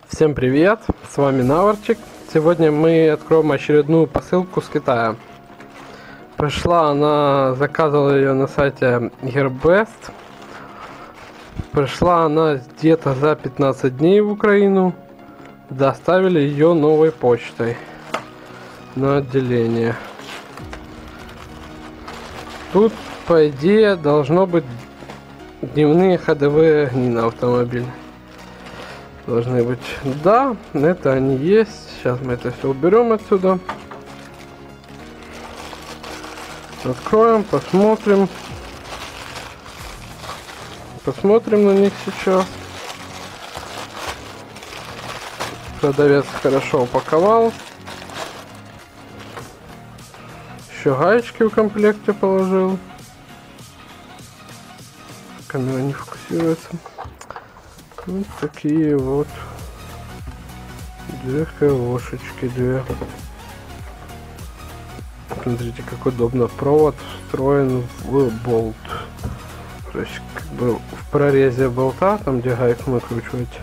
Всем привет, с вами Наварчик. Сегодня мы откроем очередную посылку с Китая. Пришла она, заказывала ее на сайте Gearbest. Пришла она где-то за 15 дней в Украину. Доставили ее новой почтой на отделение. Тут, по идее, должно быть дневные ходовые огни на автомобиль. Должны быть. Да, это они есть. Сейчас мы это все уберем отсюда. Откроем, посмотрим. Посмотрим на них сейчас. Продавец хорошо упаковал. Еще гаечки в комплекте положил. Камера не фокусируется. Вот такие вот две КОшечки, две. Смотрите, как удобно. Провод встроен в болт. То есть, как бы в прорезе болта, там где гайку накручивать,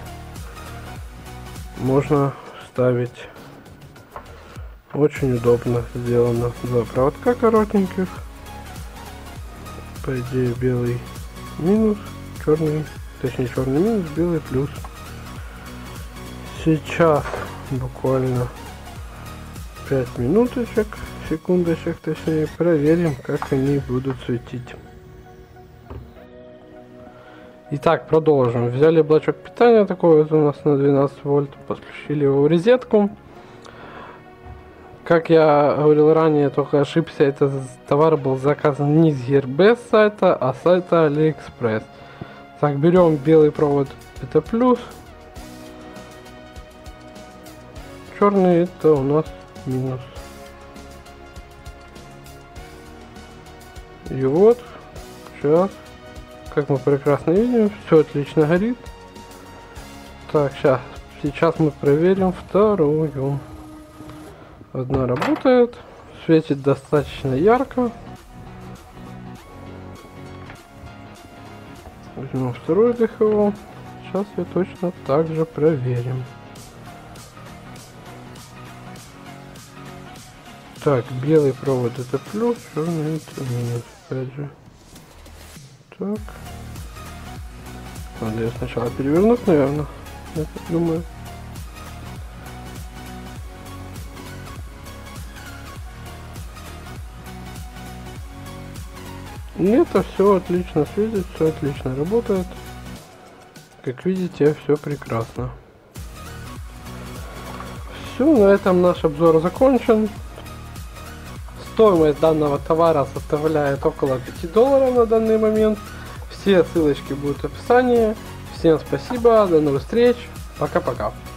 можно ставить. Очень удобно сделано. Два проводка коротеньких. По идее, белый минус, черный. Точнее, черный минус, белый плюс. Сейчас буквально 5 минуточек, секундочек точнее, проверим, как они будут светить. Итак, продолжим. Взяли блочок питания, такой вот у нас на 12 вольт, подключили его в розетку. Как я говорил ранее, только ошибся, этот товар был заказан не с Gearbest сайта, а с сайта AliExpress. Так, берем белый провод, это плюс, черный это у нас минус. И вот, сейчас, как мы прекрасно видим, все отлично горит. Так, сейчас мы проверим вторую. Одна работает, светит достаточно ярко. Возьмем вторую ДХО. Сейчас ее точно так же проверим. Так, белый провод это плюс, черный это минус. Опять же. Так. Надо ее сначала перевернуть, наверное. Я так думаю. Это все отлично светит, все отлично работает. Как видите, все прекрасно. Все, на этом наш обзор закончен. Стоимость данного товара составляет около $5 на данный момент. Все ссылочки будут в описании. Всем спасибо, до новых встреч, пока-пока.